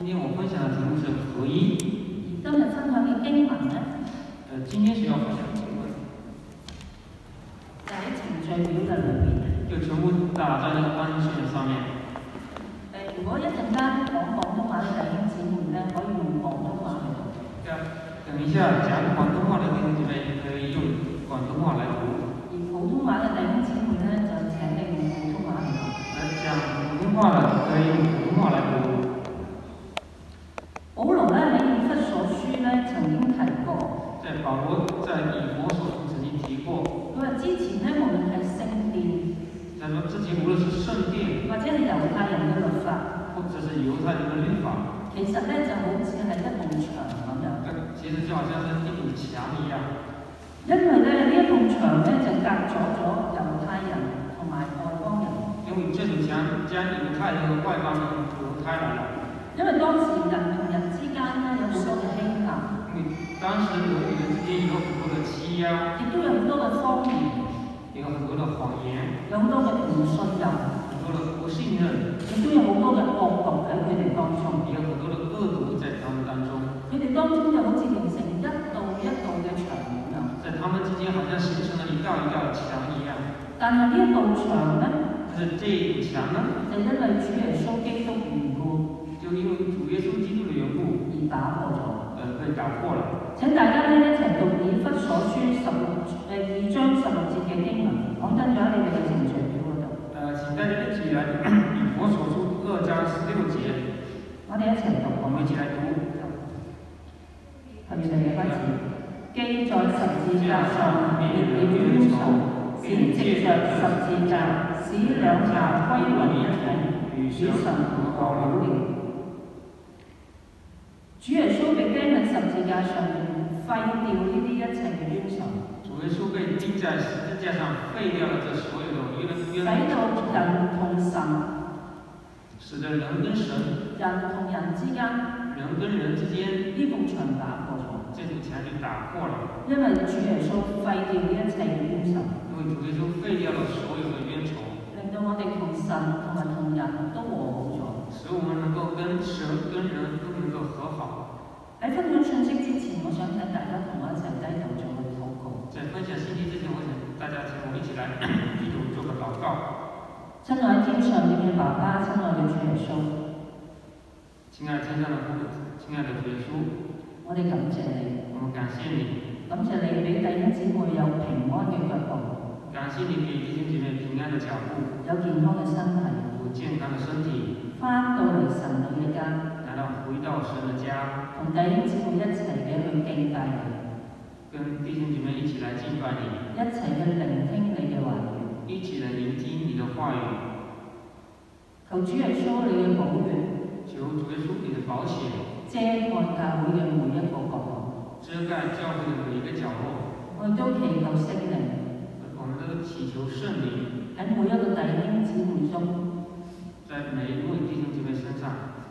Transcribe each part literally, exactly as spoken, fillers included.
今天我分享的题目是合一。 今日分享嘅經文咧， 呃，今天需要分享的經文， 就喺程序表嘅裏邊。 就全部打在那個單線上面。 誒，如果一陣間講廣東話嘅弟兄姊妹咧，可以用廣東話嚟讀。 等一下講廣東話的弟兄姊妹可以用廣東話來讀。 而普通話嘅弟兄姊妹咧，就請你用普通話嚟讀。 誒，講普通話嘅可以用普通話來讀。 保羅咧喺以弗所書咧曾經提過， 在保羅在以弗所書曾經提過， 佢話之前咧無論係聖殿， 他說之前無論是聖殿， 或者係猶太人嘅律法， 或者是猶太人嘅律法， 其實咧就好似係一埲牆咁樣。 其實就好像是一堵牆一樣。 因為咧呢一埲牆咧就隔咗咗猶太人同埋外邦人。 因為這堵牆將猶太人和外邦人隔開來了。 因為當時人同人之間咧有好多嘅欺壓， 因為當時人與人之間有很多嘅欺壓， 亦都有好多嘅謊言， 有很多嘅謊言， 有好多嘅唔信任， 很多嘅不信任， 亦都有好多嘅惡毒喺佢哋當中， 也有很多嘅惡毒在他們當中。 佢哋當中就好似形成一道一道嘅牆咁樣， 在他們之間好像形成了一道一道牆一樣。 但係呢一道牆咧， 但是這一堵牆呢， 就因為主耶穌基督緣故， 就因為主耶穌基督的緣故而打破咗。 呃，被打破了。 請大家咧一齊讀以弗所書十六誒二章十六節嘅經文，講真咗你哋嘅程序表嗰度。 誒，請大家一起來以弗所書二章十六節， 我哋一齊讀， 我們一起來讀。 預備嘅開始。既在十字架上滅了冤仇，只藉着十字架使兩下歸為一體，與神和好了。主耶穌被釘喺十字架上面，廢掉呢啲一切嘅冤仇。 主耶穌被釘在十字架上，廢掉了這所有的冤冤使到人同神， 使得人跟神、 人同人之間， 人跟人之間， 呢埲牆打破咗。 這堵牆就打破了。 因為主耶穌廢掉呢一切嘅冤仇。 因為主耶穌廢掉了所有的冤仇， 令到我哋同神同埋同人都和好咗。使我們能夠跟神跟人都能夠和好。 喺分享信息之前，我想請大家同我一齊低頭做個禱告。 在分享信息之前，我想大家請我一起來低頭做個禱告。 親愛天上邊嘅爸爸，親愛嘅主耶穌， 親愛天上的父，親愛的主耶穌， 我哋感謝你。 我們感謝你。 感謝你俾弟兄姊妹有平安嘅腳步。 感謝你給弟兄姊妹平安的腳步。 有健康嘅身體。 有健康的身體。 翻到嚟神你嘅家。 來到回到神的家。 同弟兄姊妹一齊嘅去敬拜你。 跟弟兄姊妹一起來敬拜你。 一齊去聆聽你嘅話語。 一起來聆聽你的話語。 求主耶穌你嘅寶血。 求主耶穌你的寶血。 遮蓋教會嘅每一個角落。 遮蓋教會的每一個角落。 我哋都祈求聖靈， 我們都祈求聖靈喺每一個弟兄姊妹中， 在每一位弟兄姊妹身上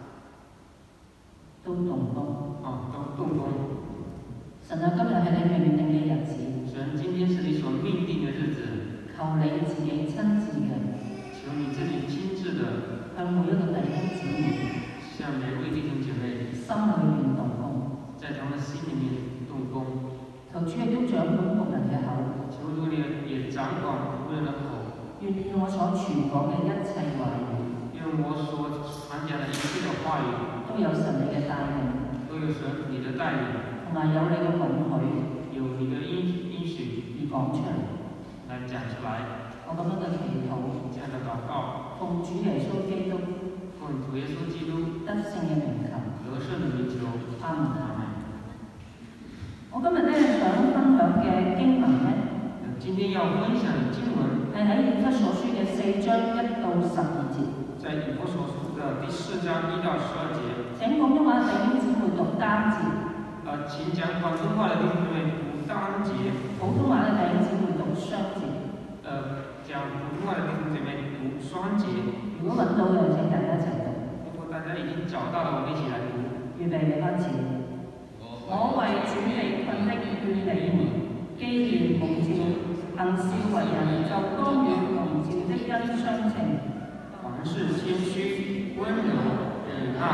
都動工。 哦，都動工。 神啊，今日係你命定嘅日子。 神，今天是你所命定嘅日子。 求你自己親自嘅， 求你自己親自的向每一個弟兄姊妹， 向每位弟兄姊妹心裏面動工。 在他們心裏面動工。 求主亦都掌管僕人嘅口。 求主你也掌管僕人的口。 願意我所傳講嘅一切話語， 願我所傳講的一切的話語， 都有神你嘅帶領， 都有神你的帶領， 同埋有你嘅允許， 有你的應應許而講出嚟， 來講出來。 我咁樣嘅祈禱， 這樣的禱告， 奉主耶穌基督， 奉主耶穌基督得勝嘅名求， 得勝的名求。 阿門。阿門。我今日咧想分享嘅經文咧， 今天要分享嘅經文係喺以弗所書嘅四章一到十二節。 在以弗所書嘅第四章一到十二節。 請廣東話弟兄姊妹讀單節。 呃，請講廣東話嘅弟兄姊妹讀單節。 普通話嘅弟兄姊妹讀雙節。 呃，講普通話嘅弟兄姊妹讀雙節。 如果揾到嘅，請大家一齊讀。 如果大家已經找到了，我哋一起來讀。 預備嘅開始。我為主被困的勸你們，既然蒙召行事為人，就當與蒙召的恩相稱。 凡事謙虛、温柔、忍耐、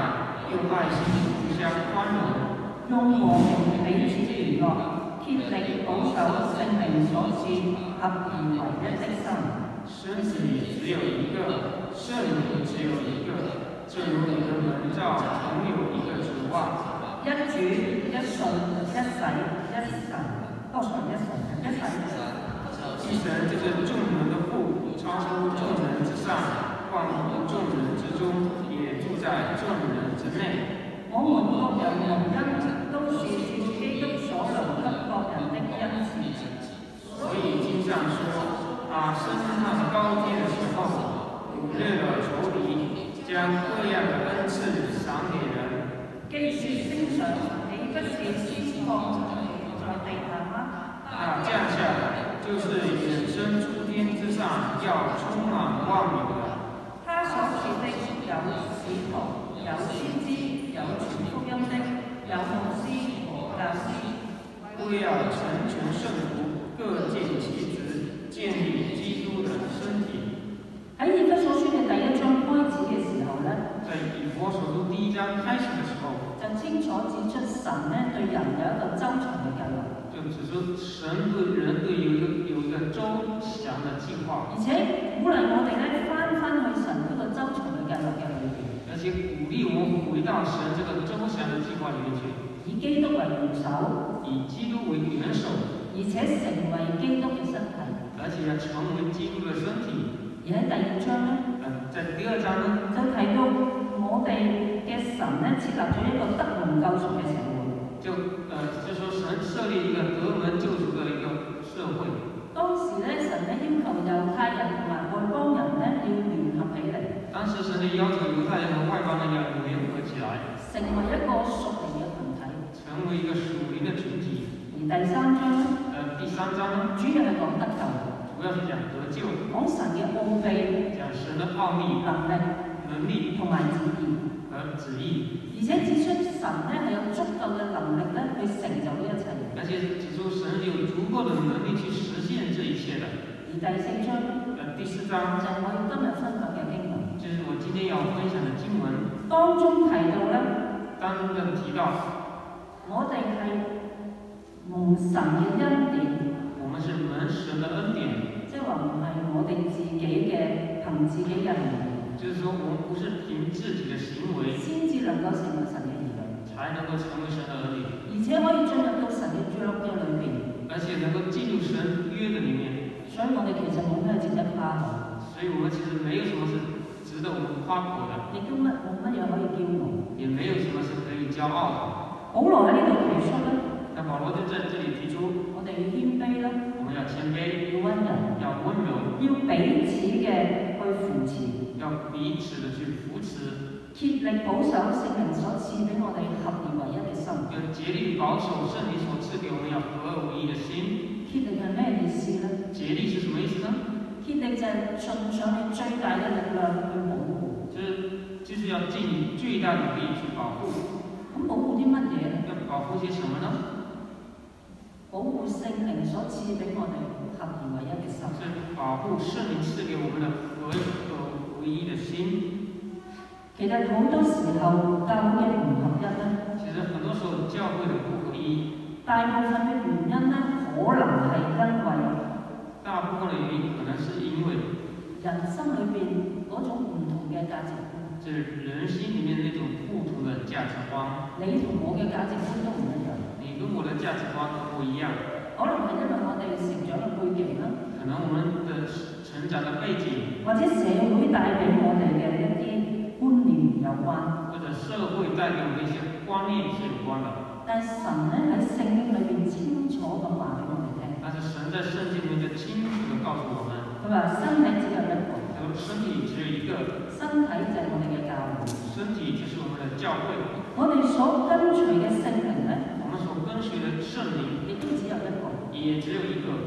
又愛心互相寬容， 用和平彼此聯絡，竭力保守聖靈所賜合而為一的心。 身體只有一個，聖靈只有一個，正如你的門罩同有一個主望。 一主一信一洗一神，多神一神一洗。 一神就是眾人的父，超出眾人之上，萬乎眾人之中，也住在眾人之內。 我們各人蒙恩，都是照基督所留給各人的恩賜。 所以經上說，他升上高天的時候，擄掠了仇敵，將各樣的恩賜賞給人。 既是升上，豈不是先降在地下嗎？ 那降下來，就是永生諸天之上，要充滿萬有的。 他所賜的有使徒，有先知，有傳福音的，有牧師和教師， 都要成全聖徒，各盡其職，建立基督的身體。 喺以弗所書嘅第一章開始嘅時候咧， 在以弗所書第一章開始嘅時候， 就清楚指出神咧對人有一個周詳嘅計劃。 就指出神對人都有一個有一個周詳的計劃， 而且鼓勵我哋咧翻翻去神呢個周詳嘅計劃嘅裏邊。 而且鼓勵我們回到神這個周詳的計劃裏面去， 以基督為元首， 以基督為元首， 而且成為基督嘅身體。 而且要成為基督嘅身體。 而喺第二章咧， 誒，在第二章呢， 就提到我哋嘅神咧設立咗一個得蒙救贖嘅社會。 就誒、呃，就說神設立一個得蒙救贖嘅一個社會。當時咧，神咧要求猶太人同埋外邦人咧要聯合起嚟。當時神咧要求猶太人和外邦人要聯合起來，成為一個屬靈嘅群體。成為一個屬靈嘅群體。而第三章咧，誒、呃，第三章呢，主要係講得救。主要是講得救，講神嘅奧秘，講神嘅奧秘、能力、能力同埋旨意和旨意，而且指出神咧係有足夠嘅能力咧去成就呢一切。而且指出神有足夠嘅能力去實現這一切的。而第四章，誒第四章就係我哋今日分享嘅經文，就是我今天要分享嘅經文。當中提到咧，當中提到，我哋係蒙神嘅恩典。我們是蒙神的恩典，即係話唔係我哋自己嘅憑自己嘅能力，就是說我們不是憑自己的行為先至能夠成為神嘅兒女，才能夠成為神的兒女，而且可以進入到神嘅約嘅裏邊，而且能夠進入神約嘅裏面。所以我哋其實冇咩值得誇口，所以我們其實沒有什麼是值得我們誇口的，亦都乜冇乜嘢可以驕傲，也沒有什麼是可以驕傲的。保羅喺呢度提出咧。那保羅就在這裡提出，我哋要謙卑啦，我們要謙卑，要溫柔，要溫柔，要彼此嘅去扶持，要彼此的去扶持，竭力保守聖靈所賜俾我哋合而為一嘅心，要竭力保守聖靈所賜給我們要合而為一嘅心。竭力係咩意思呢？竭力是什麼意思呢？竭力就係盡上你最大嘅力量去保護，就是就是要盡你最大努力去保護。咁保護啲乜嘢呢？要保護些什麼呢？保護聖靈所賜俾我哋合而為一嘅心，是保護聖靈賜給我們的合而為一嘅心。其實好多時候教會嘅唔合一咧，其實很多時候教會嘅不合一，大部分嘅原因咧，可能係因為大部分嘅原因可能是因為人心裏邊嗰種唔同嘅價值觀，即係人心裡面那種不同嘅價值觀。你同我嘅價值觀都唔一樣。你跟我的價值觀都不一樣，可能係因為我哋成長嘅背景啦，可能我們的成長嘅背景，或者社會帶俾我哋嘅一啲觀念有關，或者社會帶給我們一些觀念是有關的。但係神咧喺聖經裏邊清楚咁話俾我哋聽，但是神在聖經裏面就清楚地告訴我們，佢話身體只有一個，佢話身體只有一個，身體就係我哋嘅教會，身體就是我們嘅教會，我哋所跟隨嘅聖靈咧。我們所跟隨的聖靈，亦都只有一個，也只有一個。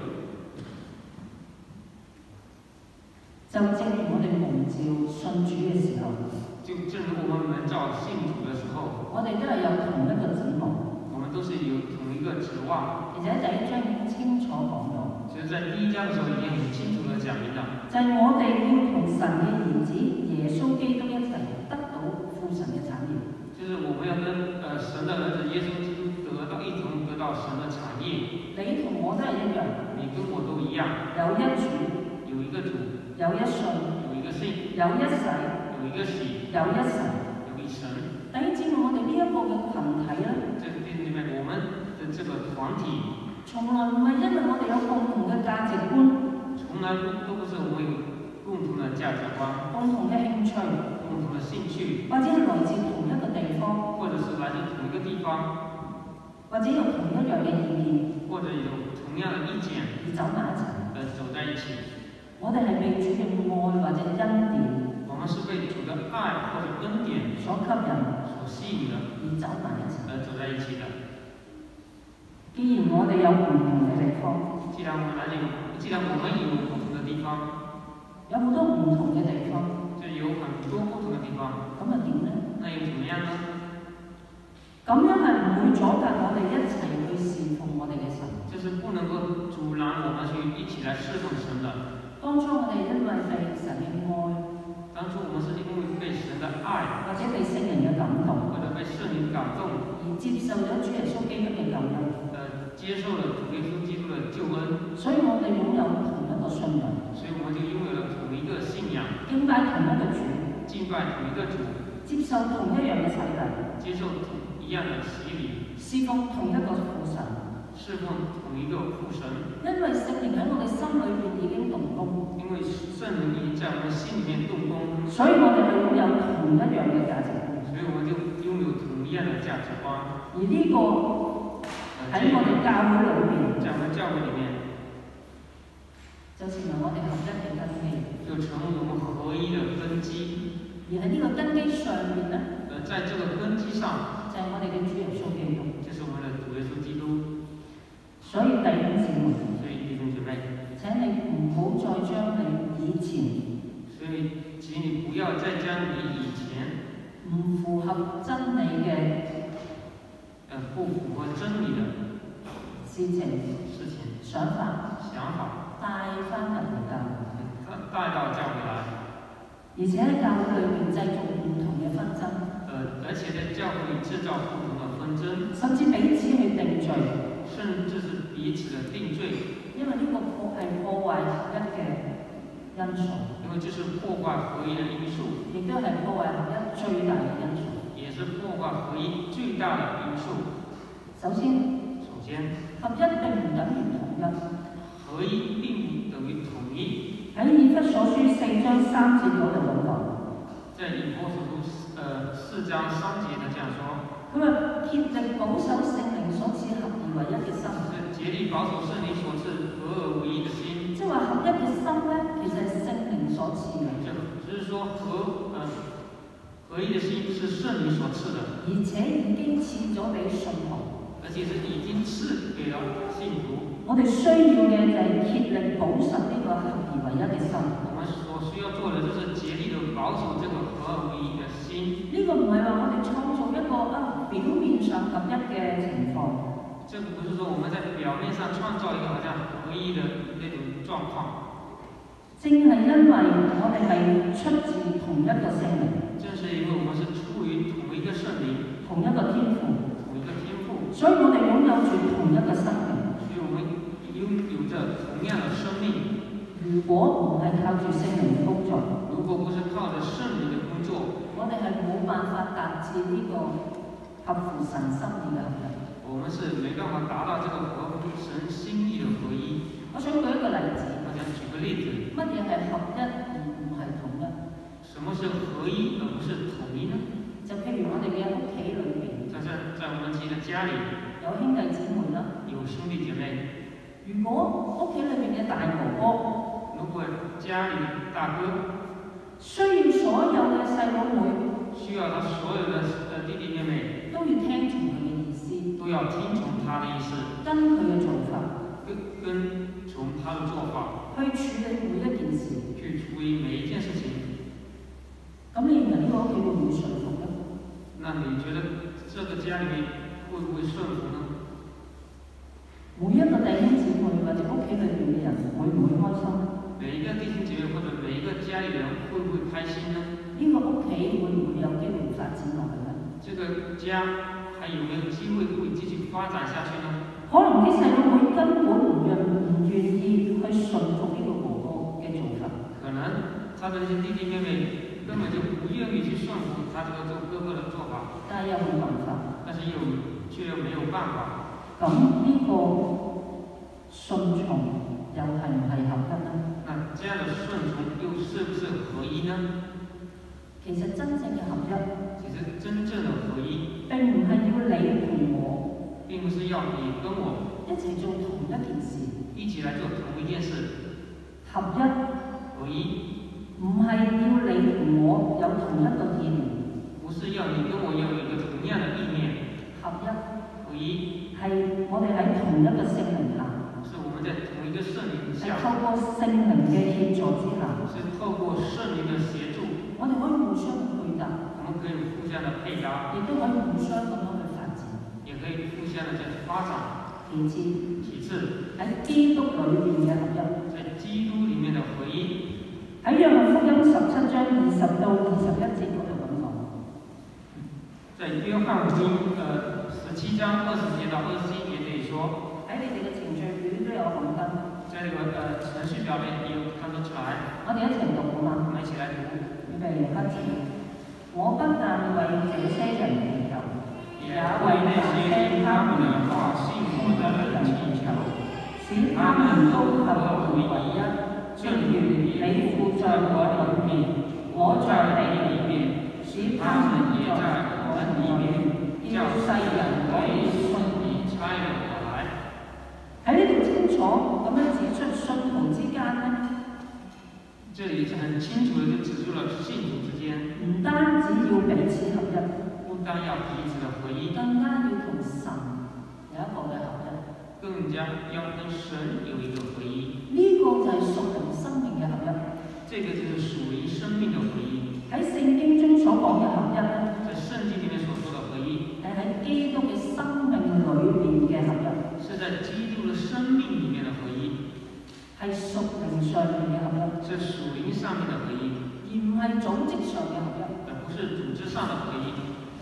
就正如我哋蒙召信主嘅時候，就正如我們蒙召信主嘅時候，我哋都係有同一個指望，我們都是有同一個指望。而且第一章已經清楚講到，其實在第一章嘅時候已經很清楚地講明啦，就係我哋要同神嘅兒子耶穌基督一齊得到父神嘅產業。就是有一主， 有一个主， 有一信， 有一个信， 有一洗， 有一个洗， 有一神。 有一神。 弟兄姊妹，我哋呢一個嘅群體咧， 这个弟兄姊妹，我们的这个团体， 從來唔係因為我哋有共同嘅價值觀， 从来都不是我们有共同的价值观、 共同嘅興趣， 共同的兴趣， 或者係來自同一個地方， 或者是来自同一个地方， 或者有同一樣嘅意見， 或者有同样的意见， 而走埋一齊。 而走在一起。 我哋係被主嘅愛或者恩典我们是被主的爱或者恩典所吸引， 所吸引的， 而走埋一齊。 而走在一起的。 既然我哋有唔同嘅地方， 既然我们来有，既然我们有不同的地方， 有好多唔同嘅地方， 就有很多不同的地方， 咁又點呢？ 那又怎么樣呢？ 咁樣係唔會阻隔我哋一齊去侍奉我哋嘅神。 就是不能夠阻攔我們去一起來侍奉神的。 當初我哋因為被神嘅愛， 當初我們是因為被神的愛， 或者被聖靈嘅感動， 或者被聖靈感動， 而接受咗主耶穌基督嘅救恩， 呃，接受了主耶穌基督的救恩， 所以我哋擁有同一個信仰， 所以我們就擁有了同一個信仰， 敬拜同一個主， 敬拜同一個主， 接受同一樣嘅洗禮， 接受同一樣的洗禮， 侍奉同一個父神， 侍奉同一個父神。 因為聖靈喺我哋心裏邊已經動工， 因為聖靈已經在我們心裡面動工， 所以我哋係擁有同一樣嘅價值觀。 所以我們就擁有同一樣的價值觀。 而呢個喺我哋教會裏邊， 在我們教會裡面， 就成為我哋合一嘅根基， 就成為我們合一的根基。 而喺呢個根基上面咧， 而在這個根基上， 就係我哋嘅主耶穌基督。 就是我們的主耶穌基督。 所以弟兄姊妹， 所以弟兄姊妹， 請你唔好再將你以前， 所以請你不要再將你以前唔符合真理嘅， 呃不符合真理的事情、 事情、 想法、 想法帶翻入嚟教會， 帶到教會來， 而且喺教會裏面製造唔同嘅紛爭， 呃，而且在教會裏製造不同的紛爭， 甚至彼此去定罪， 甚至是彼此的定罪， 因為呢個破係破壞合一嘅因素， 因為這是破壞合一的因素， 亦都係破壞合一最大嘅因素。 也是破壞合一最大的因素。 首先， 首先， 合一並唔等於統一。 合一並不等於統一。 喺以弗所書四章三節嗰度咁講。 在以弗所書呃四章三節呢這樣說。 佢話竭力保守聖靈所賜合而為一嘅心。 竭力保守聖靈所賜合而為一嘅心。即係話合一嘅心咧，其實係聖靈所賜嘅。 就就是說合呃合一嘅心是聖靈所賜的。 而且已經賜咗俾信徒。 而且是已經賜給了信徒。 我哋需要嘅就係竭力保守呢個合而為一嘅心。 我們所需要做的就是竭力的保守這個合而為一嘅心。 呢個唔係話我哋創造一個啊表面上合一嘅情況。 這個不是說我們在表面上創造一個好像合一的那種狀況。 正係因為我哋係出自同一個聖靈。 正是因為我們是出於同一個聖靈， 同一個天賦， 同一個天賦， 所以我哋擁有住同一個生命。 所以我們擁有着同樣的生命。 如果唔係靠住聖靈嘅工作， 如果不是靠着聖靈嘅工作， 我哋係冇辦法達至呢個合乎神心意嘅合一。 我們是沒辦法達到這個合乎神心意的合一。 我想舉一個例子。 我想舉個例子。 乜嘢係合一而唔係統一？ 什麼是合一而不是統一呢？ 就譬如我哋嘅屋企裏邊， 在在在我們自己的家裏， 有兄弟姊妹啦， 有兄弟姐妹。 如果屋企裏邊嘅大哥哥， 如果家裏大哥需要所有嘅細佬妹， 需要他所有的呃弟弟妹妹， 都要聽從佢嘅意思， 都要聽從他的意思， 跟佢嘅做法， 跟跟從他的做法， 去處理每一件事， 去處理每一件事情。 咁你認為呢個屋企會唔會順服呢？ 那你覺得這個家裏面會不會順服呢？ 每一個弟兄姊妹或者屋企裏邊嘅人會唔會開心？ 每一個弟兄姐妹或者每一個家裏人會不會開心呢？ 呢個屋企會唔會有機會發展落去呢？ 這個家還有沒有機會會繼續發展下去呢？ 可能啲細佬妹根本唔願唔願意去順服嘅做法。 可能他的那些弟弟妹妹根本就不願意去順服他這個做哥哥的做法， 但係又冇辦法。 但是又卻又沒有辦法。 咁呢個順從又係唔係合一呢？ 那這樣的順從又是不是合一呢？ 其實真正嘅合一， 其實真正的合一並唔係要你同我， 並不是要你跟我一齊做同一件事， 一起來做同一件事。 合一合一唔係要你同我有同一個意念， 不是要你跟我有一個同樣的意念。 合一合一係我哋喺同一個聖靈下， 是我們在同一個聖靈係下， 透過聖靈嘅協助之下， 是透過聖靈的協助， 我哋可以互相配搭， 我們可以互相的配搭， 亦都可以互相咁樣去發展。 也可以互相的在發展。 其次， 其次， 喺基督裏面嘅合一， 在基督裡面的合一， 喺約翰福音十七章二十到二十一節嗰度咁講。 在約翰福音呃十七章二十節到二十一節這裡說， 喺你哋嘅程序表都有紅燈， 在這個呃程序表面也有看得出來。 我哋一齊讀好嘛？ 我們一起來讀。 預備開始。我不但為這些人祈求，也為那些聽他們的話信我的人祈求，使他們都合而為一，正如你父在我裏面，我在你裏面，使他們也在我裏面，叫世人可以信你差了我來。喺呢度清楚咁樣指出信徒之間呢， 這裡是很清楚地就指出了信徒之間， 唔單止要彼此合一， 不單要彼此的合一， 更加要同神有一個嘅合一， 更加要跟神有一個合一。 呢、這個就係屬靈生命嘅合一。 這個就是屬靈生命的合一。 喺聖經中所講嘅合一咧， 在聖經裡面所說的合一， 係喺基督嘅生命裏邊嘅合一， 是在基督的生命裡面的合一， 係屬靈上面嘅合一， 是屬靈上面的合一， 而唔係組織上嘅合一。 而不是組織上的合一。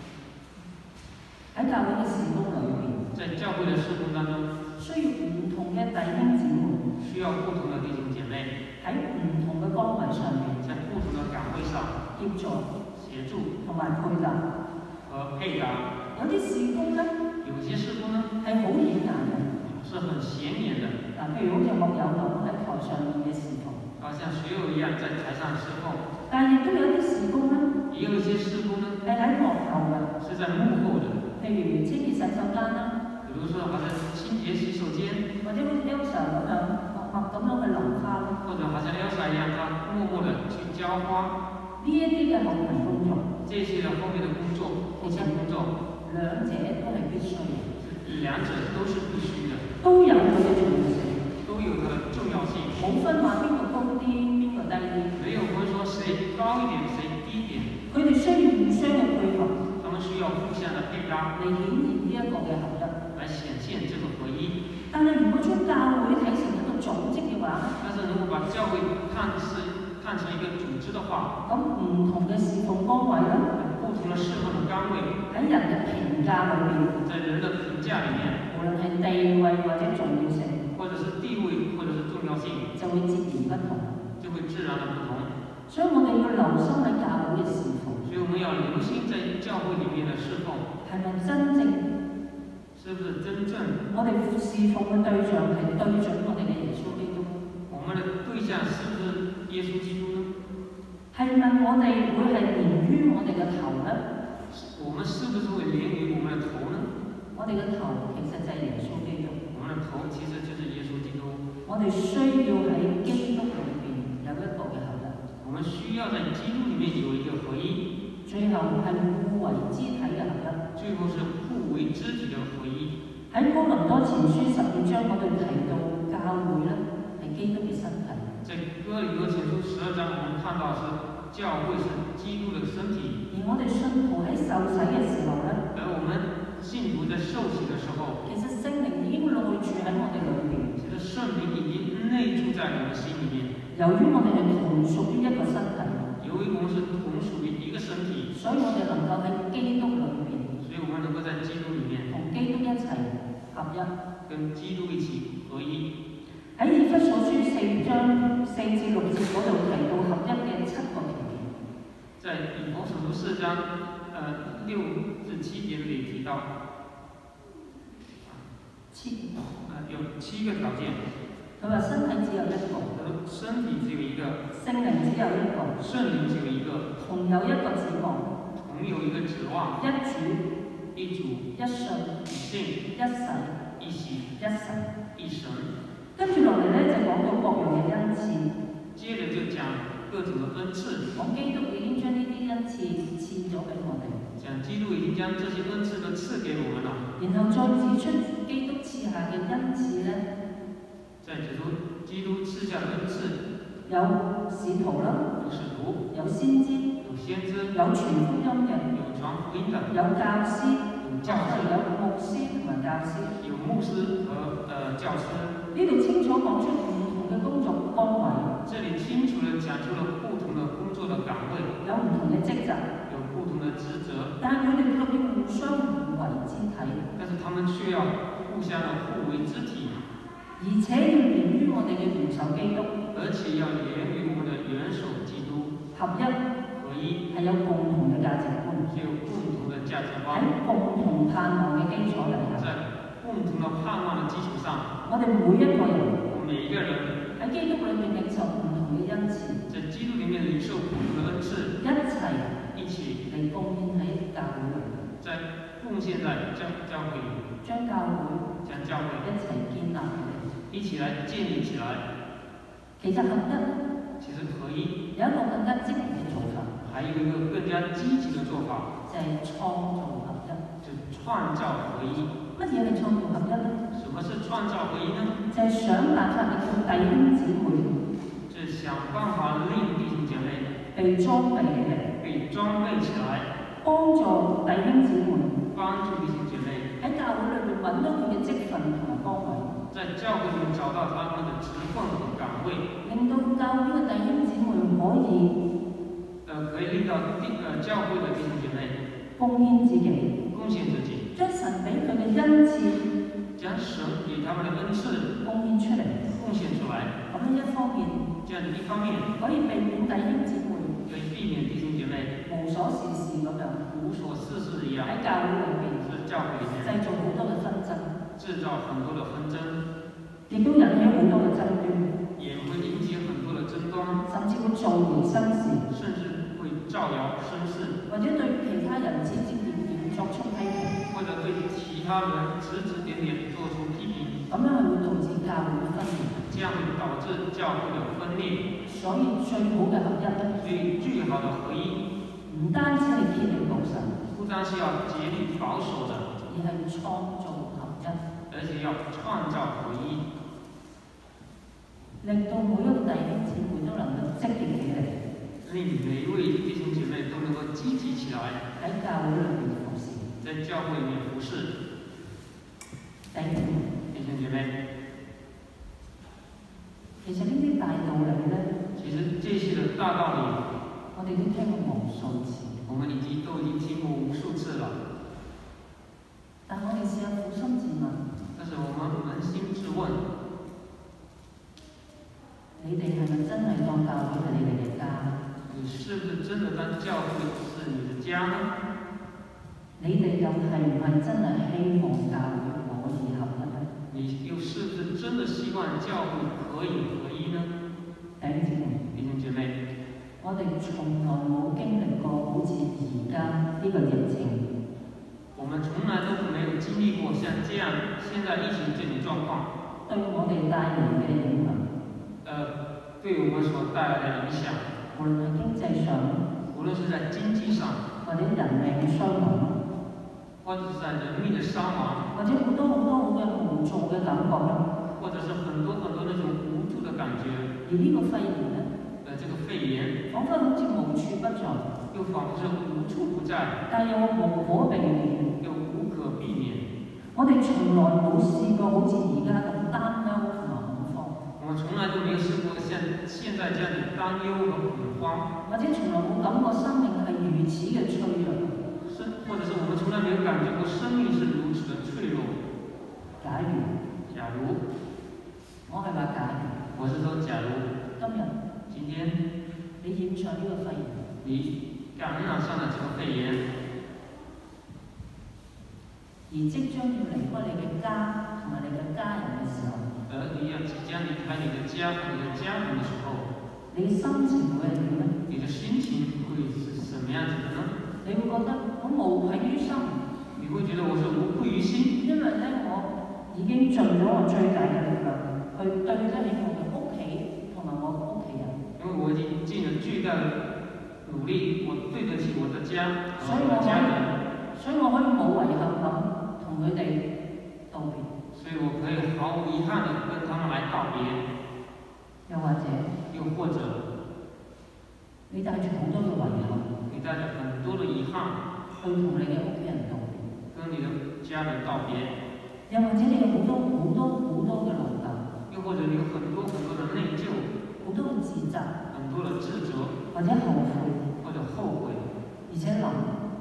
喺教會嘅事工裏邊， 在教會的事工當中， 需要唔同嘅弟兄姊妹， 需要不同的弟兄姐妹喺唔同嘅崗位上面， 在不同的崗位上協助、 協助同埋配搭。 和配搭。 有啲事工咧， 有些事工呢係好顯眼嘅， 是很顯眼的， 嗱，譬如好似學友咁喺台上面嘅事奉， 好像學友一樣在台上侍奉。 但係亦都有啲事工咧， 也有一些事工呢係喺幕後嘅， 是在幕後的， 譬如清潔洗手間啦， 比如說好像清潔洗手間， 或者好似 Elsa 咁樣默默咁樣去淋花啦， 或者好像 Elsa 一樣，他默默的去澆花。 呢一啲嘅後勤工作， 這些的後面的工作，後勤工作， 兩者都係必須嘅， 兩者都是必須的， 都有佢嘅重要性， 都有它的重要性。 冇分話邊個高啲，邊個低啲， 沒有分說誰高一點，誰低一點， 佢哋需要互相嘅配合， 他們需要互相的配搭， 嚟顯現呢一個嘅合一。 來顯現這個合一。 但係如果將教會睇成一個組織嘅話， 但是如果把教會看是看成一個組織的話， 咁唔同嘅侍奉崗位咧， 不同的侍奉的崗位喺人嘅評價裏邊， 在人的評價裡面， 無論係地位或者重要性， 或者是地位或者是重要性， 就會截然不同。 就會自然的不同。 所以我哋要留心喺教會嘅侍奉， 所以我們要留心在教會裡面的侍奉， 係咪真正？ 是不是真正？ 我哋侍奉嘅對象係對準我哋嘅耶穌基督。 我們的對象是不是耶穌基督呢？ 係咪我哋會係連於我哋嘅頭呢？ 我們是不是會連於我們的頭呢？ 我哋嘅頭其實就係耶穌基督。 我們的頭其實就是耶穌基督。 我哋需要喺基督裏邊有一個嘅合一。 我們需要在基督裡面有一個合一。 最後係互為肢體嘅合一。 最後是互為肢體嘅合一。 喺哥林多前書十二章嗰度提到教會咧係基督嘅身體。 在哥林多前書十二章，我們看到是教會是基督的身體。 而我哋信徒喺受洗嘅時候咧， 而我們信徒在受洗嘅時候， 其實聖靈已經內住喺我哋裏邊。 其實聖靈已經內住在我們心裡面。 由於我哋係同屬於一個身體， 由於我們是同屬於一個身體， 所以我哋能夠喺基督裏邊， 所以我們能夠在基督裡面同基督一齊合一。 跟基督一起合一。 喺以弗所書四章四至六節嗰度提到合一嘅七個條件。 在以弗所書四章，呃六至七節裏提到， 七個， 呃有七個條件。 佢話身體只有一個， 身體只有一個， 聖靈只有一個， 聖靈只有一個， 同有一個指望， 同有一個指望， 一主， 一主， 一信， 一信， 一洗， 一洗， 一神。 一神。 跟住落嚟咧，就講到各樣嘅恩賜。 接着就講各種嘅恩賜。 講基督已經將呢啲恩賜賜咗俾我哋。 講基督已經將這些恩賜都賜給我們了。 然後再指出基督賜下嘅恩賜咧。 再指出基督賜下的恩賜， 有使徒啦， 有使徒， 有先知， 有先知， 有傳福音嘅， 有傳福音的， 有教師， 有教師， 有牧師同埋教師， 有牧師和呃教師。 呢度清楚講出唔同嘅工作崗位。 這裡清楚地講出了不同的工作的崗位， 有唔同嘅職責， 有不同的職責。 但係佢哋卻要互相互為肢體。 但是他們需要互相的互為肢體。 而且要連於我哋嘅元首基督， 而且要連於我們的元首基督， 合一， 合一係有共同嘅價值觀， 是有共同的價值觀， 喺共同盼望嘅基礎底下， 在共同的盼望的基礎上， 我哋每一個人， 每一個人喺基督裏面領受唔同嘅恩賜， 在基督裡面領受不同的恩賜， 一齊一起嚟貢獻喺教會裏， 在貢獻在教教會裡， 將教會將教會一齊建立起嚟。 一起來建立起來。 其實合一， 其實合一有一個更加積極嘅做法， 還有一個更加積極的做法， 就係創造合一。 就創造合一。 乜嘢係創造合一呢？ 什麼是創造合一呢？ 就係想辦法令到弟兄姊妹， 就是想辦法令弟兄姐妹被裝備起嚟， 被裝備起來， 幫助弟兄姊妹， 幫助弟兄姐妹喺教會裏面揾到佢嘅職分同埋崗位。 在教會裏找到他們的職分和崗位， 令到教會嘅弟兄姊妹可以， 呃，可以令到弟呃教會的弟兄姐妹貢獻自己， 貢獻自己， 將神俾佢嘅恩賜， 將神給他們的恩賜貢獻出嚟， 貢獻出來。 咁樣一方面， 這樣一方面可以避免弟兄姊妹可以避免弟兄姐妹無所事事咁樣， 無所事事一樣喺教會裏邊， 在教會裏面製造好多嘅紛爭， 製造很多的紛爭， 亦都引起好多嘅爭端， 也會引起很多的爭端， 甚至會造謠生事， 甚至會造謠生事， 或者對其他人指指點點作出批評， 或者對其他人指指點點作出批評， 咁樣係會導致教會嘅分裂， 這樣會導致教會的分裂。 所以最好嘅合一咧， 所以最好的合一， 唔單止係竭力保守， 不單是要竭力保守的， 而係創造合一， 而且要創造合一， 令到每一個弟兄姊妹都能夠積極起嚟， 令每一位弟兄姐妹都能夠積極起來， 喺教會裏面服侍， 在教會裡面服侍弟兄姊妹。 弟兄姐妹。 其實呢啲大道理咧， 其實這些的大道理， 我哋都聽過無數次。 我們已經都已經聽過無數次了。 但我哋試下苦心自問， 但是我們捫心自問， 你哋係咪真係當教會係你哋嘅家？ 你是不是真的當教會是你的家呢？ 你哋又係唔係真係希望教會可以合一呢？ 你又是不是真的希望教會可以合一呢？ 弟兄姊妹， 弟兄姐妹， 我哋從來冇經歷過好似而家呢個疫情， 我們從來都沒有經歷過像這樣現在疫情這種狀況對我哋帶嚟嘅影響。 呃，對我們所帶來的影響， 無論係經濟上， 無論是在經濟上， 或者人命傷亡， 或者是在人命的傷亡， 或者好多好多好嘅無助嘅感覺啦， 或者是很多很多那種無助的感覺。 而呢個肺炎咧， 呃，這個肺炎， 彷彿好似無處不在， 又仿佛是無處不在， 但又無可避免， 又無可避免。 我哋從來冇試過好似而家咁擔憂同埋恐慌， 我們從來都沒有試過像現在這樣的擔憂和恐慌， 或者從來冇感覺生命係如此嘅脆弱， 或者是我們從來沒有感覺過生命是如此的脆弱。 假如， 假如， 我係話假如， 我我是說，假如今日今天你染上呢個肺炎， 你感染上了這個肺炎， 而即將要離開你嘅家同埋你嘅家人嘅時候， 而你要即將離開你的家和你的家人的時候， 你嘅心情會係點呢？ 你的心情會是什麼樣子的呢？ 你會覺得我無愧於心， 你會覺得我是無愧於心， 因為咧我已經盡咗我最大嘅力量去對得起我嘅屋企同埋我嘅屋企人。 因為我已經盡了巨大的努力，我對得起我的家和所以我可我的家人， 以，所以我可以冇遺憾咁同佢哋道別。 所以我可以毫無遺憾地跟他們來道別。 又或者， 又或者， 你帶住好多嘅遺憾， 你帶着很多的遺憾去同你嘅屋企人道別， 跟你的家人道別。 又或者你有好多好多好多嘅勞疚， 又或者你有很多很多的內疚， 好多嘅自責， 很多的自責， 或者後悔， 或者後悔， 而且諗，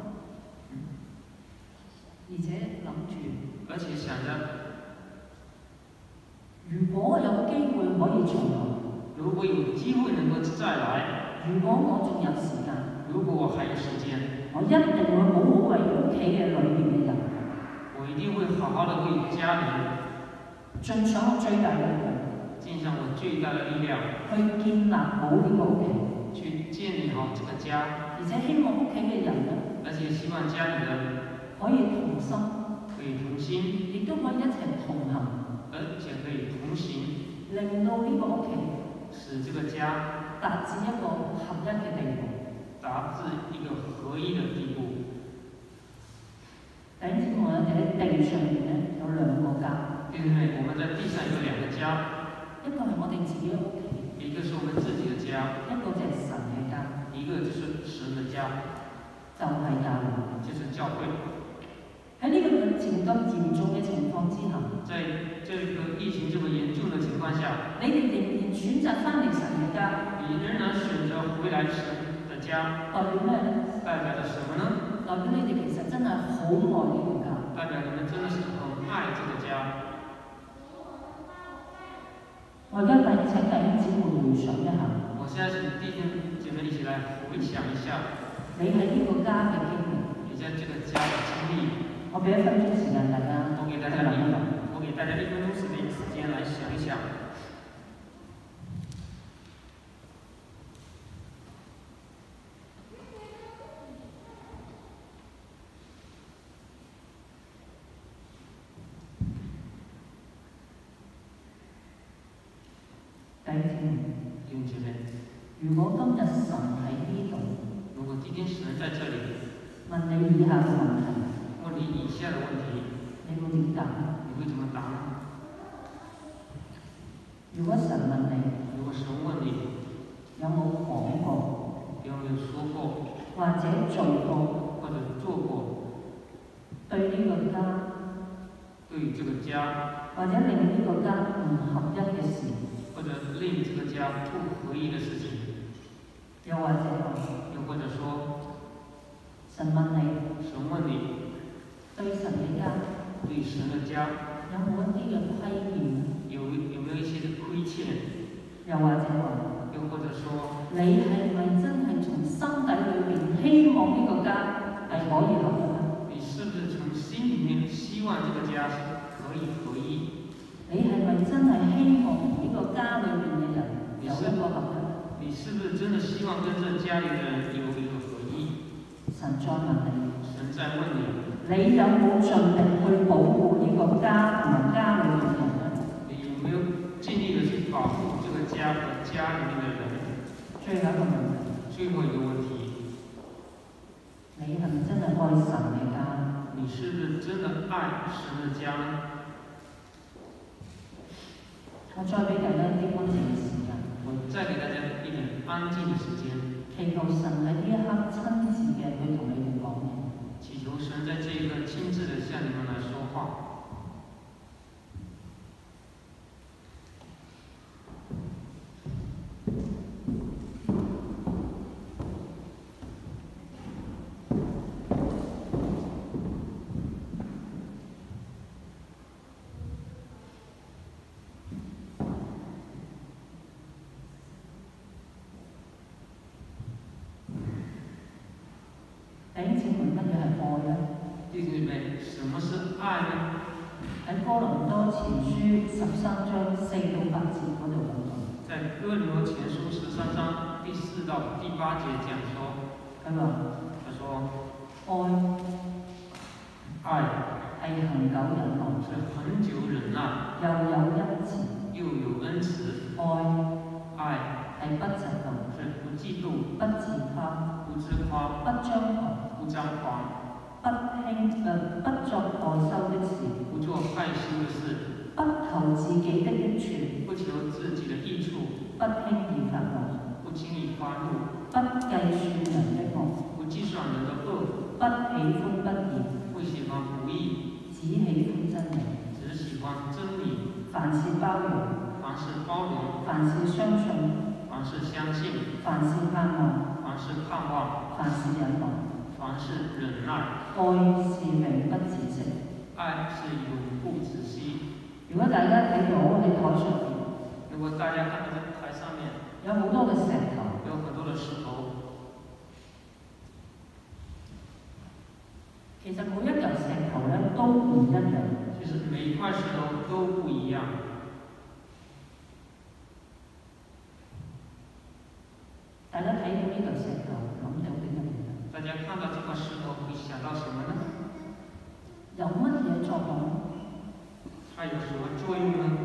而且諗住， 而且想着， 如果有機會可以重來， 如果有機會能夠再來， 如果我仲有時間， 如果我還有時間， 我一定會好好為屋企嘅裏面嘅人， 我一定會好好的為家人盡上我最大嘅力量， 盡上我最大的力量， 去建立好呢個屋企， 去建立好這個家， 而且希望屋企嘅人咧， 而且希望家裏人可以同心， 可以同心， 亦都可以一齊同行， 而且可以同行， 令到呢個屋企使這個家達至一個合一嘅地步， 達至一個合一的地步。 弟兄姊妹，我哋喺地上面咧有兩個家， 弟兄妹，我們在地上有兩個家， 一個係我哋自己嘅屋企， 一個是我們自己的家， 一個就係神嘅家， 一個就是神的家， 就係教會， 就是教會。 喺呢個疫情咁嚴重嘅情況之下， 在這個疫情這麼嚴重的情況下， 你哋仍然選擇翻嚟神嘅家， 你仍然選擇回來神的家， 代表咩咧？ 代表着什麼呢？ 代表你哋其實真係好愛呢個家， 代表你們真的是很愛這個家。 我而家帶請弟兄姊妹回想一下， 我現在請弟兄姐妹一起來回想一下， 你喺呢個家嘅經歷， 你在這個家的經歷。 我俾一分鐘時間大家， 我給大家一分，我給大家一分鐘時時間來想一想。 弟兄姊妹， 弟兄姐妹， 如果今日神喺呢度， 如果今天神在這裡， 問你以下嘅問題， 問你以下的問題， 你會點答？ 你會怎麼答呢？ 如果神問你， 如果神問你， 有冇講過， 有沒有說過， 或者做過， 或者做過， 對呢個家， 對於這個家， 或者令呢個家唔合一嘅事， 或者令這個家不合一的事情， 又或者又或者說， 神問你， 神問你， 對神嘅家， 對神的家， 有冇一啲嘅虧欠？ 有有沒有一些的虧欠？ 又或者話， 又或者說， 你係咪真係從心底裏邊希望呢個家係可以合一呢？ 你是不是從心裡面希望這個家是可以合一？ 你係咪真係希望呢個家裏面嘅人有一個合一？ 你是不是真的希望跟這家裡的人有一個合一？ 神再問你， 神再問你， 你有冇盡力去保護呢個家同埋家裏面嘅人呢？ 你有沒有盡力的去保護這個家和家裡面的人？ 最後一個問題， 最後一個問題， 你係咪真係愛神嘅家？ 你是不是真的愛神的家呢？ 我再俾大家一啲安靜嘅時間。 我再給大家一點安靜的時間。 祈求神喺呢一刻親自嘅去同你哋講嘢。 祈求神在這一刻親自的向你們來說話。 弟兄姊妹，乜嘢係愛呢？ 弟兄姊妹，什麼是愛呢？ 喺哥林多前書十三章四到八節嗰度講到。 在哥林多前書十三章第四到第八節講說， 佢話： 他說， 愛愛係恒久忍耐， 是恒久忍耐， 又有恩慈， 又有恩慈。 愛愛係不嫉妒， 是不嫉妒， 不自誇， 不自誇， 不張狂， 不張狂， 不輕誒不作害羞的事， 不做害羞的事， 不求自己的益處， 不求自己的益處， 不輕易發怒， 不輕易發怒， 不計算人的惡， 不計算人的惡， 不喜歡不義， 不喜歡不義， 只喜歡真理， 只喜歡真理。 凡事包容， 凡事包容， 凡事相信， 凡事相信， 凡事盼望， 凡事盼望， 凡事忍耐， 凡事忍耐。 愛是永不止息。 愛是永不止息。 如果大家睇到喺台上邊， 如果大家看到在台上面有好多嘅石頭， 有很多的石頭， 其實每一嚿石頭咧都唔一樣。 其實每一塊石頭都不一樣。 大家睇到呢嚿石頭，諗到啲乜嘢？ 大家看到這塊石頭會想到什麼呢？ 有乜嘢作用？ 它有什麼作用呢？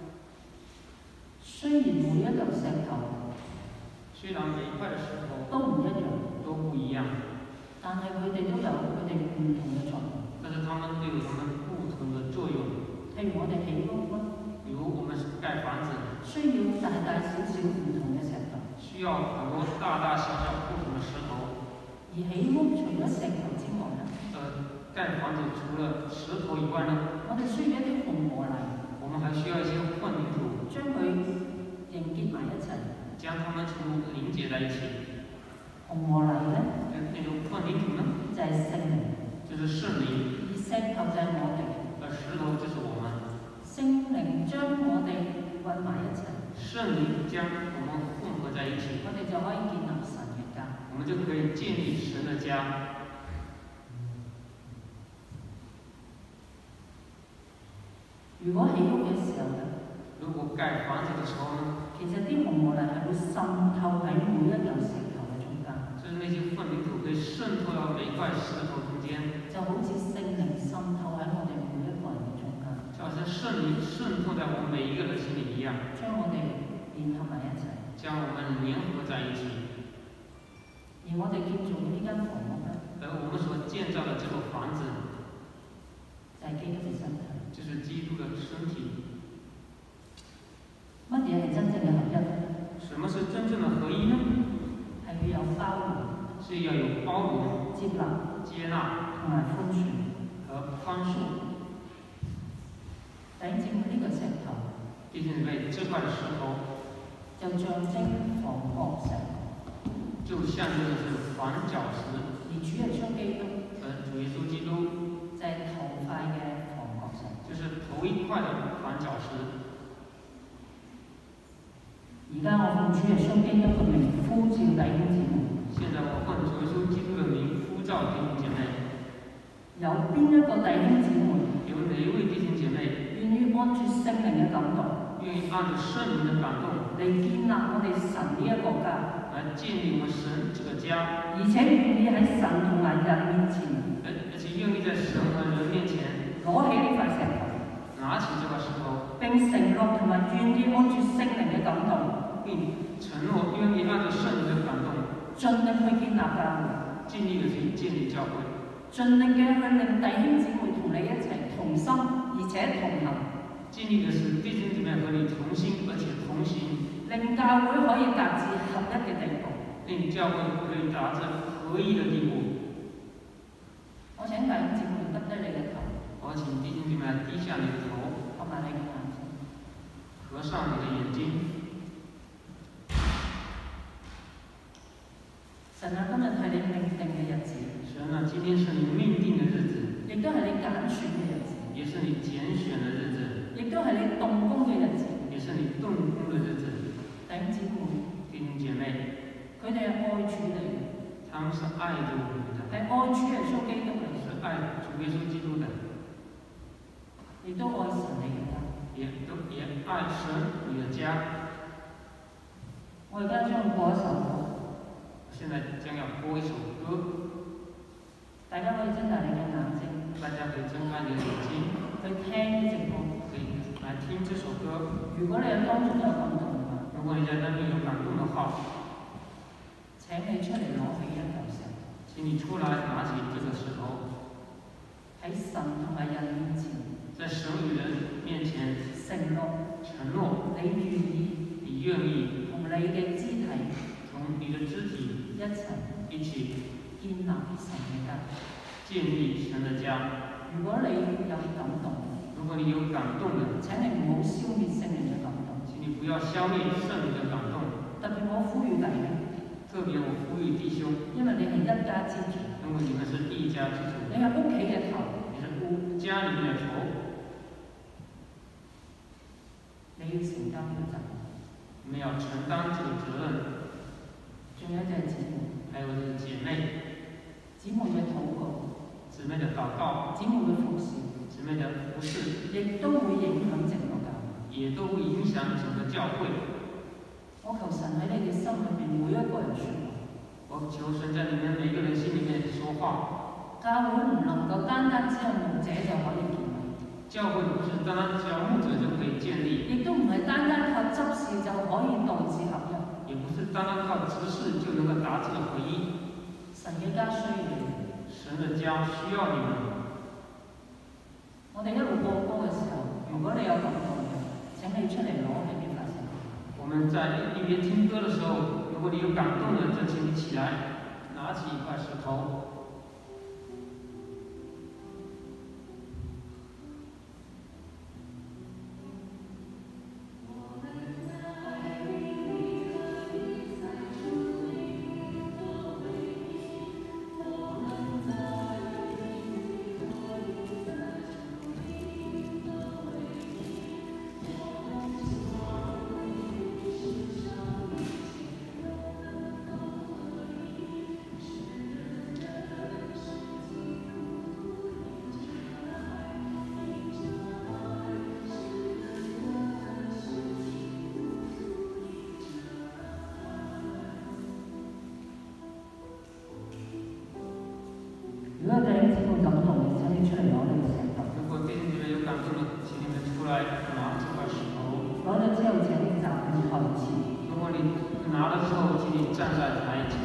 雖然每一嚿石頭， 雖然每一塊石頭都唔一樣， 都不一樣， 但係佢哋都有佢哋唔同嘅作用。 但是它們都有它們不同的作用。 譬如我哋起屋啦， 比如我們蓋房子， 需要大大小小唔同嘅石頭。 需要很多大大小小不同的石頭。 而起屋除咗石頭之外咧， 呃，蓋房子除了石頭以外呢， 我哋需要一啲紅和泥， 我們還需要一些混凝土， 將佢凝結埋一齊。 將它們全部凝結在一起。 紅和泥咧， 那種混凝土呢， 就係聖靈， 就是聖靈， 而石頭就係我哋。 而石頭就是我們。 聖靈將我哋混埋一齊， 聖靈將我們混合在一起， 我哋就可以建立神嘅家。 我們就可以建立神的家。 如果起屋嘅時候咧， 如果蓋房子的時候呢， 其實啲紅和泥係會滲透喺每一嚿石頭嘅中間， 就是那些混凝土可以滲透到每一塊石頭中間， 就好似聖靈滲透喺我哋每一個人嘅中間， 就好像聖靈滲透在我們每一個人心裡一樣， 將我哋聯合埋一齊。 將我們聯合在一起。 而我哋建造嘅呢間房屋咧， 而我們所建造的這個房子， 就係基督嘅身體。 就是基督的身體。 乜嘢係真正嘅合一呢？ 什麼是真正的合一呢？ 係要有包容， 是要有包容、 接納、 接納同埋寬恕和寬恕。 弟兄姊妹，呢個石頭， 弟兄姊妹，這塊石頭就象徵房角石， 就象徵的是房角石。 而主耶穌基督， 而主耶穌基督就係頭塊嘅房角石， 就是頭一塊的房角石。 而家我奉主耶穌基督嘅名呼召弟兄姊妹。 現在我奉主耶穌基督嘅名呼召弟兄姐妹。 有邊一個弟兄姊妹？ 有哪一位弟兄姐妹願意按住聖靈嘅感動？ 願意按住聖靈嘅感動嚟建立我哋神呢一個家？ 來建立我們神這個家。 而且願意喺神同埋人面前， 而而且願意在神和人面前攞起呢塊石頭， 拿起這塊石頭， 並承諾同埋願意按住聖靈嘅感動， 並承諾願意按照聖靈嘅感動， 盡力去建立教會， 盡力嘅去建立教會， 盡力嘅去令弟兄姊妹同你一齊同心，而且同行。 盡力嘅是弟兄姊妹和你同心，而且同行， 令教會可以達至合一嘅地步， 令教會可以達至合一嘅地步。 我請弟兄姊妹耷低你嘅頭， 我請弟兄姊妹低下你嘅頭， 合埋你嘅眼睛， 合上你嘅眼睛。 神啊，今日係你命定嘅日子。 神啊，今天是你命定嘅日子， 亦都係你揀選嘅日子， 也是你揀選嘅日子， 亦都係你動工嘅日子， 也是你動工嘅日子。 弟兄姊妹， 弟兄姐妹， 佢哋係愛主你嘅， 他們是愛着我們的， 係愛主耶穌基督嚟嘅， 是愛主耶穌基督的， 亦都愛神你嘅家， 也都也愛神你的家。 我而家將播一首歌， 現在將要播一首歌， 大家可以睜大你嘅眼睛， 大家可以睜開你的眼睛去聽呢隻歌。 可以來聽這首歌。 如果你喺當中有感動嘅話， 如果你在那邊有感動的話， 請你出嚟攞起一嚿石， 請你出來拿起這個石頭， 喺神同埋人面前， 在神與人面前承諾， 承諾你願意， 你願意同你嘅肢體， 同你的肢體一齊一起建立神嘅家。 建立神的家。 如果你有感動， 如果你有感動的， 請你唔好消滅聖靈嘅感動。 請你不要消滅聖靈的感動。 特別我呼籲弟兄， 特別我呼籲弟兄， 因為你係一家之主， 因為你們是一家之主， 你係屋企嘅頭， 你是家裏面的頭， 你要承擔呢個責任。 你們要承擔這個責任。 仲有就係姊妹， 還有就是姐妹， 姊妹嘅禱告， 姊妹的禱告， 姊妹嘅服侍， 姊妹的服侍， 亦都會影響整個教會， 也都會影響整個教會。 我求神喺你哋心裏邊每一個人說話。 我求神在你們每個人心裏面說話。 教會唔能夠單單只有牧者就可以建立， 教會不是單單只要牧者就可以建立， 亦都唔係單單靠執事就可以導致合一， 也不是單單靠執事就能夠達至合一。 神嘅家需要你， 神的家需要你們。 我哋一路播歌嘅時候，如果你有感動嘅，請你出嚟攞起呢塊石頭。 我們在一邊聽歌的時候，如果你有感動的，就請你起來，拿起一塊石頭。如果弟兄姊妹感動嘅，請你出嚟攞呢個石頭。如果弟兄姊妹有感動嘅，請你們出來拿這塊石頭。攞咗之後，請你站喺台前。如果你拿了之後，請你站在台前。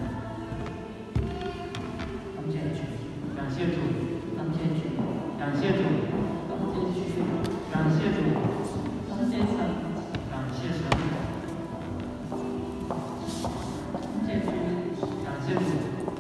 感謝主，感謝主，感謝主，感謝主，感謝主，感謝神，感謝神，感謝主，感謝主。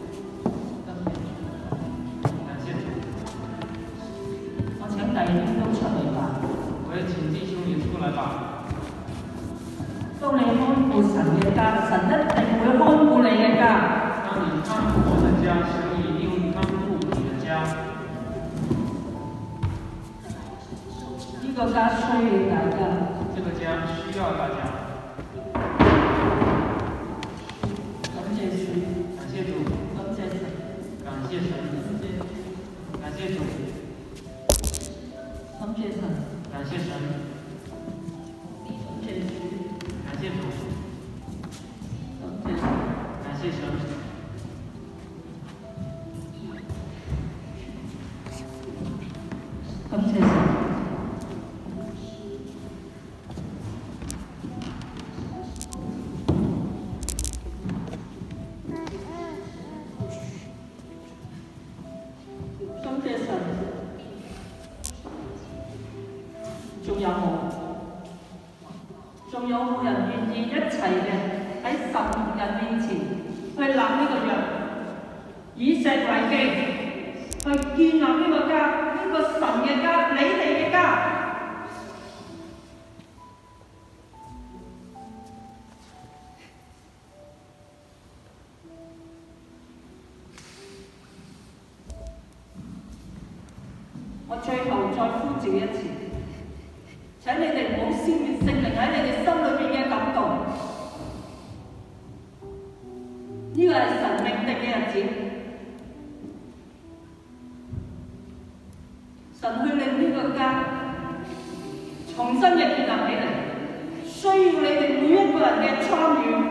弟兄都出嚟吧！我要請弟兄也出來吧。當你看顧神嘅家，神一定會看顧你嘅家。當你看顧神嘅家，神一定會看顧你嘅家。呢個家需要大家。這個家需要大家。感謝主，感謝主，感謝神，感謝神，感謝主。感謝神，感謝神，感謝主，感謝主，感謝神，感謝神，感謝神。仲有冇？仲有冇人願意一齊嘅喺神同人面前去立呢個約，以石為基，去建立呢個家，呢、這個神嘅家，你哋嘅家。我最後再呼召一次。請你哋唔好消滅聖靈喺你哋心裏邊嘅感動，呢個係神命定嘅日子， 神去令呢個家重新嘅建立起嚟，需要你哋每一個人嘅參與。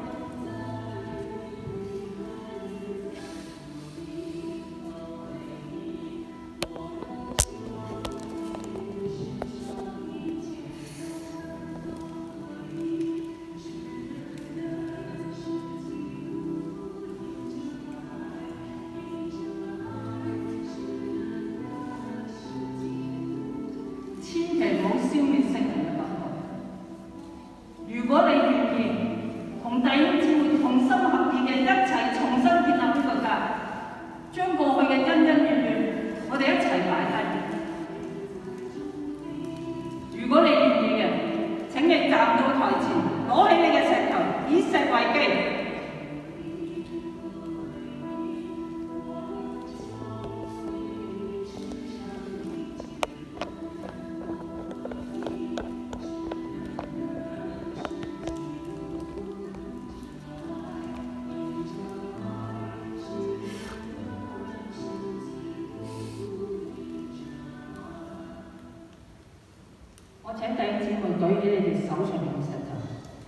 我請弟兄姊妹舉起你哋手上面嘅石頭，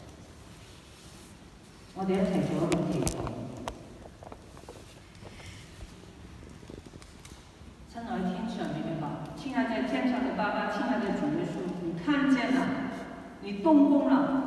我哋一齊做一個祈禱。親愛天上面嘅爸，親愛在天上的爸爸，親愛的主耶穌，你看見了，你動工了。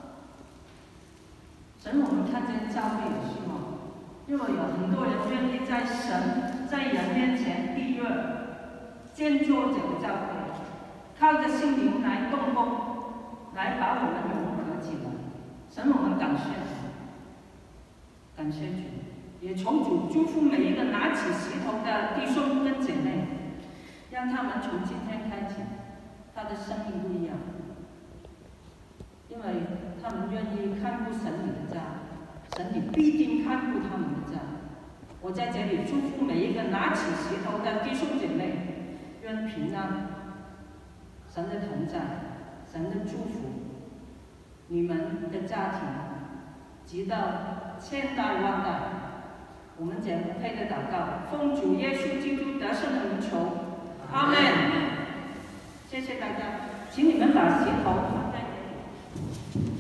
神，我們看見教會有希望，因為有很多人願意在神在人面前立約，建造這個教會。靠着聖靈來動工，來把我們融合起來。神，我們感謝主，感謝主，也求主祝福每一個拿起石頭的弟兄跟姐妹，讓他們從今天開始，他的生命不一樣，因為他們願意看顧神你的家，神你必定看顧他們的家。我在這裡祝福每一個拿起石頭的弟兄姐妹，願平安。神的同在，神的祝福，你們的家庭，直到千代萬代。我們這不配的禱告，奉主耶穌基督得勝的名求，阿門。謝謝大家，請你們把石頭放在這裡。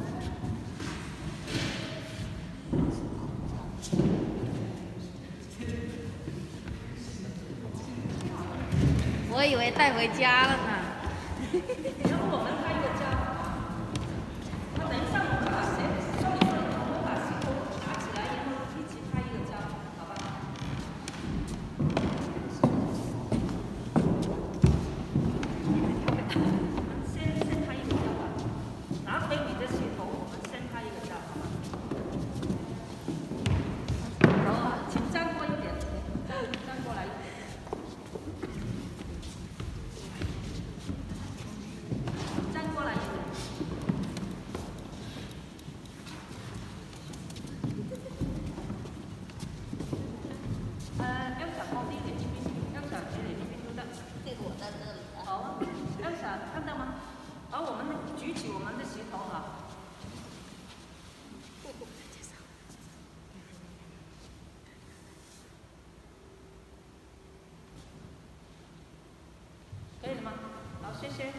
我以為帶回家了呢。 然後我們開一個家，那等一下我們把石手裡面我們把石頭拿起來，然後一起開一個家，好吧？我們先先開一個家吧，拿回你的石頭，我們先開一個家，好吧？好，請站過一點，站站過來一點。可以了吗？好，谢谢。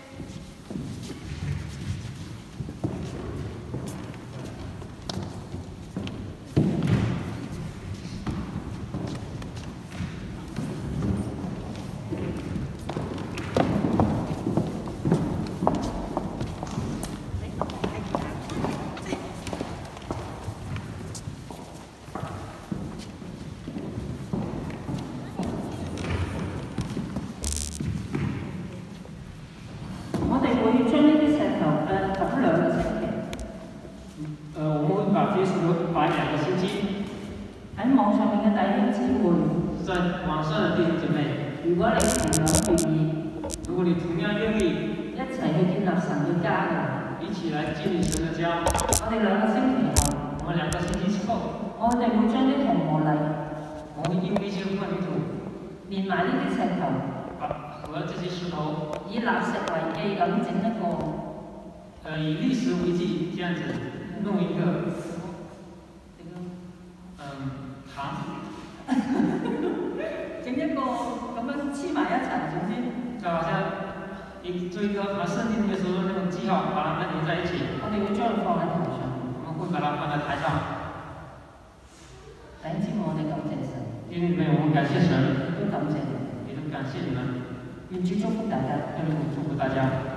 如果你同樣願意， 如果你同樣願意， 一齊去建立神嘅家嘅， 一起來建立神嘅家。 我哋兩個星期後， 我們兩個星期之後， 我哋會將啲銅和泥， 我會用一些混凝土， 連埋呢啲石頭， 和這些石頭， 以立石為基咁整一個， 呃，以歷史為基，這樣子弄一個，嗯，堂， 整一個咁樣。 黐埋一齊，總之就好像一做一個把聖經裡面所說的那種記號，把它們連在一起。 我哋會將佢放喺台上， 我們會把它放在台上。 弟兄姊妹，我哋感謝神。 弟兄姊妹，我們感謝神， 亦都感謝你， 也都感謝你們。 願主祝福大家， 願主祝福大家。